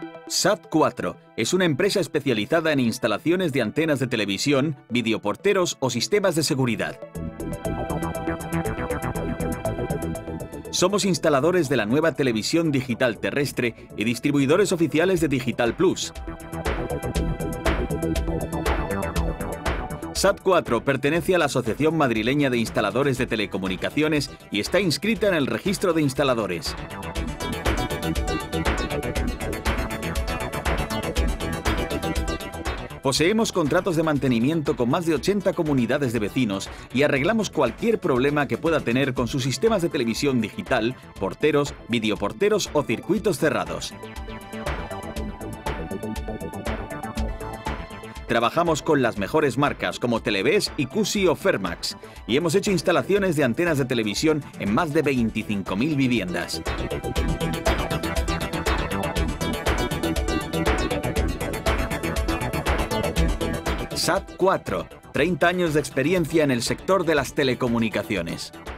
Sat4 es una empresa especializada en instalaciones de antenas de televisión, videoporteros o sistemas de seguridad. Somos instaladores de la nueva televisión digital terrestre y distribuidores oficiales de Digital Plus. Sat4 pertenece a la Asociación Madrileña de Instaladores de Telecomunicaciones y está inscrita en el Registro de Instaladores. Poseemos contratos de mantenimiento con más de 80 comunidades de vecinos y arreglamos cualquier problema que pueda tener con sus sistemas de televisión digital, porteros, videoporteros o circuitos cerrados. Trabajamos con las mejores marcas como Televés, Icusi o Fermax y hemos hecho instalaciones de antenas de televisión en más de 25.000 viviendas. Sat4, 30 años de experiencia en el sector de las telecomunicaciones.